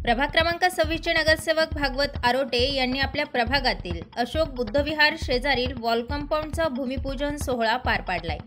प्रभाग क्रमांक 26 चे नगरसेवक भागवत आरोटे यांनी आपल्या प्रभागातील अशोक बुद्धविहार शेजारील वॉल कंपाऊंडचा भूमिपूजन सोहळा पार पाडलाय।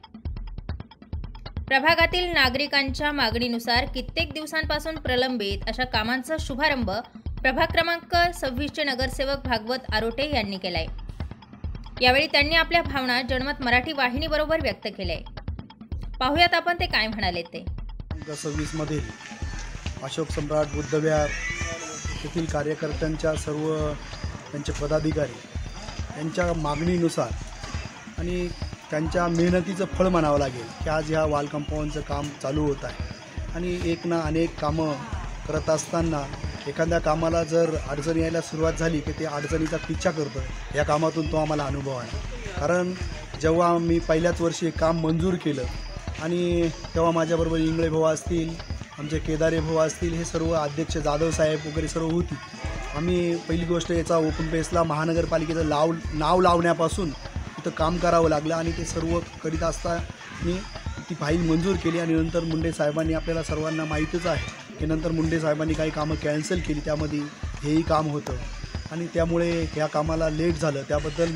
प्रभागातील नागरिकांच्या मागणीनुसार कित्येक दिवसांपासून प्रलंबित अशा कामांचा शुभारंभ प्रभाग क्रमांक 26 चे नगरसेवक भागवत आरोटे यांनी केलाय। यावेळी त्यांनी आपल्या भावना जनमत मराठी वाहिनीबरोबर व्यक्त केल्या। पाहुयात आपण ते काय म्हणाले ते। 26 मध्ये अशोक सम्राट बुद्धविहार येथील कार्यकर्त्यांच्या सर्व त्यांचे पदाधिकारी यांच्या मागणीनुसार आणि त्यांच्या मेहनतीचं फळ म्हणावं लागेल की आज ह्या वॉल कंपाऊंडचं काम चालू होत आहे। आणि एक ना अनेक कामं करत असताना एखाद्या कामाला जर अडचण यायला सुरुवात झाली की ते अडचणीचा पिच्छा करतो। या कामातून तो आम्हाला अनुभव आहे, कारण जेव्हा मी पहिल्याच वर्षी काम मंजूर केलं आणि तेव्हा माझ्याबरोबर इंगळे भाऊ असतील, आमचे केदारे भाऊ असतील, हे सर्व अध्यक्ष जाधव साहेब वगैरे सर्व होती। आम्ही पहिली गोष्ट याचा ओपन पेसला महानगरपालिकेचं नाव लावण्यापासून इथं काम करावं लागलं आणि ते सर्व करीत असताना ती फाईल मंजूर केली। आणि नंतर मुंडे साहेबांनी, आपल्याला सर्वांना माहीतच आहे की नंतर मुंडे साहेबांनी काही कामं कॅन्सल केली, त्यामध्ये हेही काम होतं आणि त्यामुळे ह्या कामाला लेट झालं। त्याबद्दल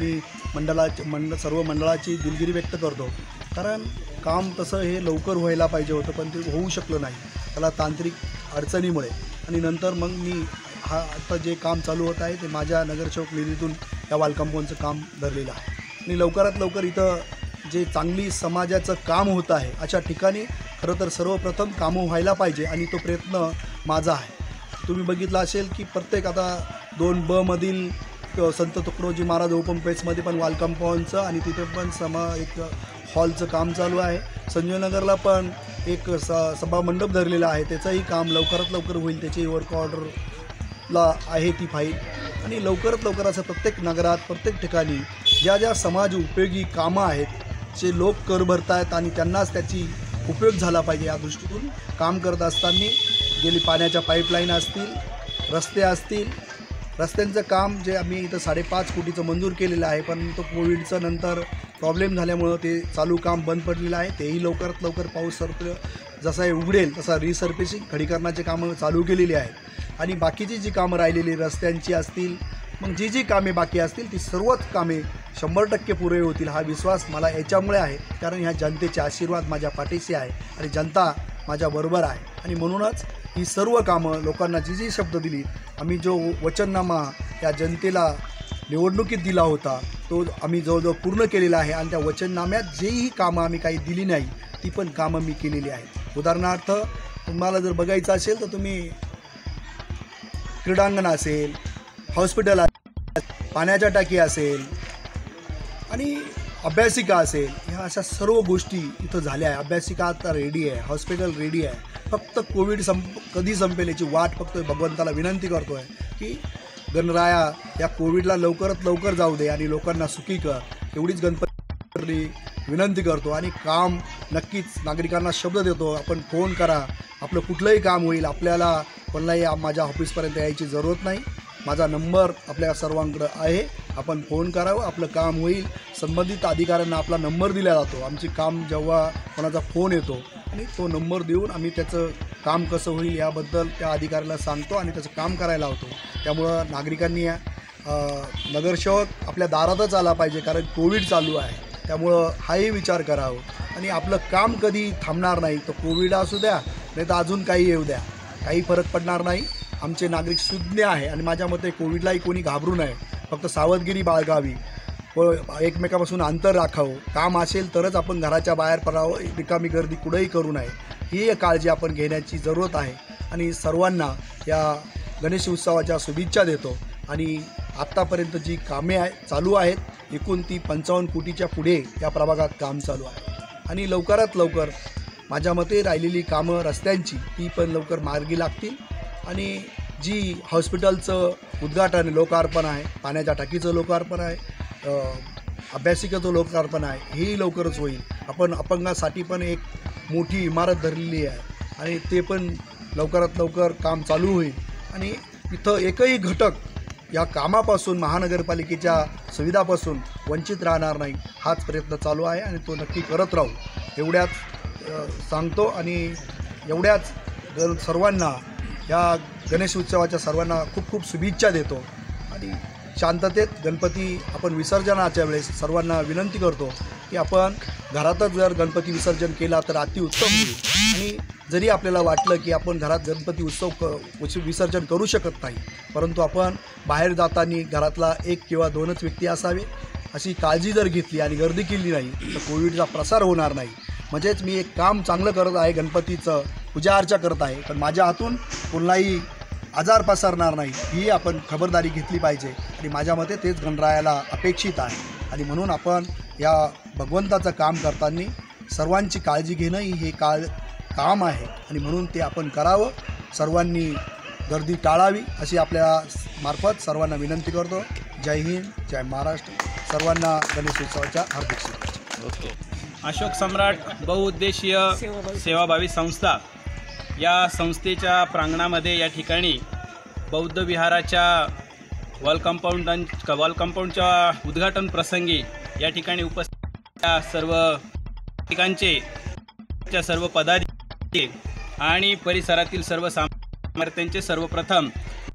मी सर्व मंडळाची दिलगिरी व्यक्त करतो, कारण काम तसं हे लवकर व्हायला पाहिजे होतं पण ते होऊ शकलं नाही, त्याला तांत्रिक अडचणीमुळे। आणि नंतर मग मी आता जे काम चालू होत आहे ते माझ्या नगरसेवक निधीतून या वॉल कंपाऊंडचं काम धरलेलं आहे। आणि लवकरात लवकर इथं जे चांगली समाजाचं काम होतं आहे अशा ठिकाणी खरं तर सर्वप्रथम कामं व्हायला पाहिजे आणि तो प्रयत्न माझा आहे। तुम्ही बघितलं असेल की प्रत्येक आता 2B मधील संत तुकडोजी महाराज ओपन पेसमध्ये पण वॉल कंपाऊंडचं आणि तिथे पण एक हॉलचं काम चालू आहे। संजयनगरला पण एक सभा मंडप धरलेला आहे, त्याचंही काम लवकरात लवकर होईल, त्याची वर्क ऑर्डरला आहे ती फाईल। आणि लवकरात लवकर असं प्रत्येक नगरात प्रत्येक ठिकाणी ज्या समाज उपयोगी कामं आहेत जे लोक कर भरत आहेत आणि त्यांनाच त्याची उपयोग झाला पाहिजे या दृष्टीतून काम करत असताना गेली पाण्याच्या पाईपलाईन असतील, रस्ते असतील, रस्त्यांचं काम जे आम्ही इथं 5.5 कोटीचं मंजूर केलेलं आहे, पण तो कोविडचं नंतर प्रॉब्लेम झाल्यामुळं ते चालू काम बंद पडलेलं आहे। तेही लवकरात लवकर पाऊस जसा हे उघडेल तसा रिसर्फेसिंग खडीकरणाचे कामं चालू केलेली आहेत। आणि बाकीची जी कामं राहिलेली रस्त्यांची असतील, मग जी कामे बाकी असतील ती सर्वच कामे 100% पुरे होतील हा विश्वास मला याच्यामुळे आहे, कारण ह्या जनतेचे आशीर्वाद माझ्या पाठीशी आहे आणि जनता माझ्याबरोबर आहे। आणि म्हणूनच ही सर्व कामं लोकांना जी शब्द दिली, आम्ही जो वचननामा या जनतेला निवडणुकीत दिला होता तो आम्ही जवळजवळ पूर्ण केलेला आहे। आणि त्या वचननाम्यात जेही कामं आम्ही काही दिली नाही ती पण कामं मी केलेली आहेत। उदाहरणार्थ तुम्हाला जर बघायचं असेल तर तुम्ही क्रीडांगण असेल, हॉस्पिटल असेल, पाण्याच्या टाकी असेल आणि अभ्यासिका असेल, ह्या अशा सर्व गोष्टी इथं झाल्या आहे। अभ्यासिका आता रेडी आहे, हॉस्पिटल रेडी आहे, फक्त कोविड कधी संपेल याची वाट फक्त भगवंताला विनंती करतो आहे की गणराया या कोविडला लवकरात लवकर जाऊ दे आणि लोकांना सुखी कर, एवढीच गणपती विनंती करतो। आणि काम नक्कीच नागरिकांना शब्द देतो, आपण फोन करा, आपलं कुठलंही काम होईल, आपल्याला कोणालाही माझ्या ऑफिसपर्यंत यायची जरूरत नाही, माझा नंबर आपल्या सर्वांकडं आहे, आपण फोन करावं, आपलं काम होईल। संबंधित अधिकाऱ्यांना आपला नंबर दिला जातो, आमचे काम जेव्हा कोणाचा फोन येतो आणि तो नंबर देऊन आम्ही त्याचं काम कसं होईल याबद्दल त्या अधिकाऱ्याला सांगतो आणि त्याचं काम करायला होतो। त्यामुळं नागरिकांनी नगरसेवक आपल्या दारातच आला पाहिजे, कारण कोविड चालू आहे, त्यामुळं हाही विचार करावं। आणि आपलं काम कधी थांबणार नाही, तो कोविड असू द्या नाही तर अजून काही येऊ द्या, काही फरक पडणार नाही। आमचे नागरिक सुज्ञ आहे आणि माझ्या मते कोविडलाही कोणी घाबरू नये, फक्त सावधगिरी बाळगावी व एकमेकापासून अंतर राखावं। काम असेल तरच आपण घराच्या बाहेर पडावं, रिकामी गर्दी कुठेही करू नये, ही काळजी आपण घेण्याची जरूरत आहे। आणि सर्वांना या गणेश उत्सवाच्या शुभेच्छा देतो। आणि आत्तापर्यंत जी कामे चालू आहेत एकूण ती 55 कोटीच्या पुढे या प्रभागात काम चालू आहे। आणि लवकरात लवकर माझ्या मते राहिलेली कामं रस्त्यांची ती पण लवकर मार्गी लागतील। आणि जी हॉस्पिटलचं उद्घाटन लोकार्पण आहे, पाण्याच्या टाकीचं लोकार्पण आहे, अभ्यासिकेचं लोकार्पण आहे, हेही लवकरच होईल। आपण अपंगासाठी पण एक मोठी इमारत धरलेली आहे आणि ते पण लवकरात लवकर काम चालू होईल। आणि इथं एकही घटक या कामापासून महानगरपालिकेच्या सुविधापासून वंचित राहणार नाही, हाच प्रयत्न चालू आहे आणि तो नक्की करत राहू एवढ्याच सांगतो। आणि एवढ्याच सर्वांना या गणेश उत्सवाच्या सर्वांना खूप खूप शुभेच्छा देतो आणि शांततेत गणपती आपण विसर्जनाच्या वेळेस सर्वांना विनंती करतो की आपण घरातच जर गणपती विसर्जन केला तर अतिउत्तम होईल. आणि जरी आपल्याला वाटलं की आपण घरात गणपती विसर्जन करू शकत नाही, परंतु आपण बाहेर जाताना घरातला 1 किंवा 2च व्यक्ती असावे अशी काळजी जर घेतली आणि गर्दी केली नाही तर कोविडचा प्रसार होणार नाही. म्हणजेच मी एक काम चांगलं करत आहे, गणपतीचं पूजा अर्चा करत आहे, पण माझ्या हातून कोणालाही आजार पसरणार नाही ही आपण खबरदारी घेतली पाहिजे आणि माझ्या मते तेच गणरायाला अपेक्षित आहे. आणि म्हणून आपण या भगवंताचं काम करताना सर्वांची काळजी घेणं हे काम आहे आणि म्हणून ते आपण करावं. सर्वांनी गर्दी टाळावी अशी आपल्या मार्फत सर्वांना विनंती करतो. जय हिंद, जय महाराष्ट्र. सर्वांना गणेश उत्सवाच्या हार्दिक शुभेच्छा. ओके. अशोक सम्राट बहुउद्देशीय सेवाभावी संस्था या संस्थेच्या प्रांगणामध्ये या ठिकाणी बौद्ध विहाराच्या वॉल कंपाऊंडच्या उद्घाटन प्रसंगी या ठिकाणी उपस्थित सर्व ठिकाणचे सर्व पदाधिकारी आणि परिसरातील सर्व सामर्थ्यांचे सर्वप्रथम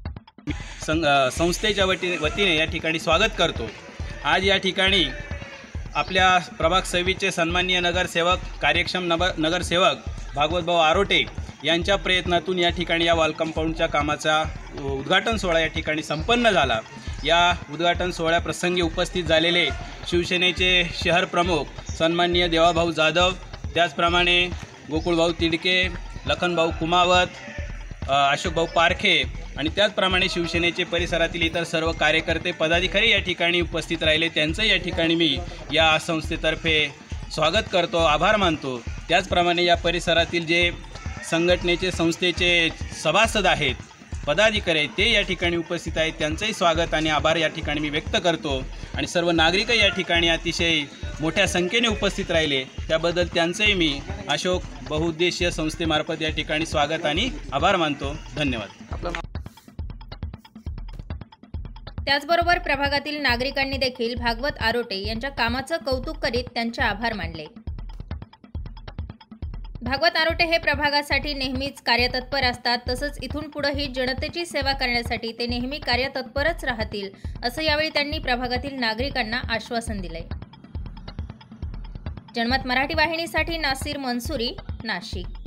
संस्थेच्या वतीने या ठिकाणी स्वागत करतो. आज या ठिकाणी आपल्या प्रभाग 26चे सन्माननीय नगरसेवक, कार्यक्षम नगरसेवक भागवतभाऊ आरोटे यांच्या प्रयत्नातून या ठिकाणी या वॉल कंपाऊंडच्या कामाचा उद्घाटन सोहळा या ठिकाणी संपन्न झाला. या उद्घाटन सोहळ्याप्रसंगी उपस्थित झालेले शिवसेनेचे शहर प्रमुख सन्माननीय देवाभाऊ जाधव, त्याचप्रमाणे गोकुळभाऊ तिडके, लखनभाऊ कुमावत, अशोकभाऊ पारखे आणि त्याचप्रमाणे शिवसेनेचे परिसरातील इतर सर्व कार्यकर्ते, पदाधिकारी या ठिकाणी उपस्थित राहिले. त्यांचं या ठिकाणी मी या संस्थेतर्फे स्वागत करतो, आभार मानतो. त्याचप्रमाणे या परिसरातील जे संघटनेचे, संस्थेचे सभासद आहेत, पदाधिकारी आहेत, ते या ठिकाणी उपस्थित आहेत. त्यांचंही स्वागत आणि आभार या ठिकाणी मी व्यक्त करतो. आणि सर्व नागरिक या ठिकाणी अतिशय मोठ्या संख्येने उपस्थित राहिले त्याबद्दल त्यांचंही मी अशोक बहुउद्देशीय संस्थेमार्फत या ठिकाणी स्वागत आणि आभार मानतो. धन्यवाद. त्याचबरोबर प्रभागातील नागरिकांनी देखील भागवत आरोटे यांच्या कामाचं कौतुक करीत त्यांचे आभार मानले. भागवत आरोटे हे प्रभागासाठी नेहमीच कार्यतत्पर असतात. तसंच इथून पुढेही जनतेची सेवा करण्यासाठी ते नेहमी कार्यतत्परच राहतील, असं यावेळी त्यांनी प्रभागातील नागरिकांना आश्वासन दिलंय. जनमत मराठी वाहिनीसाठी नासिर मनसुरी, नाशिक.